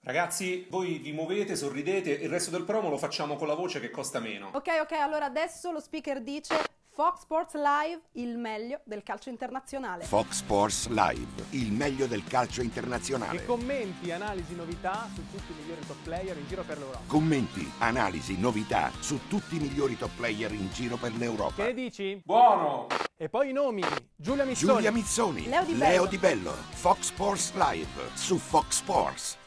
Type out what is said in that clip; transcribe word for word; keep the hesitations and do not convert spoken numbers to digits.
Ragazzi, voi vi muovete, sorridete, il resto del promo lo facciamo con la voce che costa meno. Ok, ok, allora adesso lo speaker dice Fox Sports Live, il meglio del calcio internazionale. Fox Sports Live, il meglio del calcio internazionale. E commenti, analisi, novità su tutti i migliori top player in giro per l'Europa. Commenti, analisi, novità su tutti i migliori top player in giro per l'Europa. Che ne dici? Buono! E poi i nomi: Giulia Mizzoni, Giulia Mizzoni, Leo Di Bello. Leo Di Bello, Fox Sports Live su Fox Sports.